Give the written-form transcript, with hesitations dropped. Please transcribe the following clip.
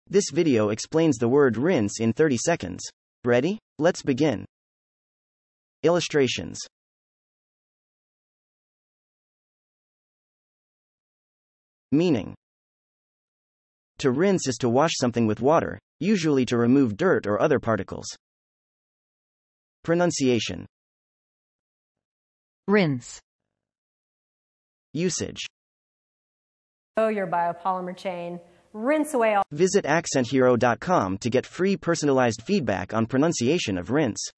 This video explains the word rinse in 30 seconds. Ready? Let's begin. Illustrations. Meaning. To rinse is to wash something with water, usually to remove dirt or other particles. Pronunciation. Rinse. Usage. Your biopolymer chain. Rinse away all. Visit accenthero.com to get free personalized feedback on pronunciation of rinse.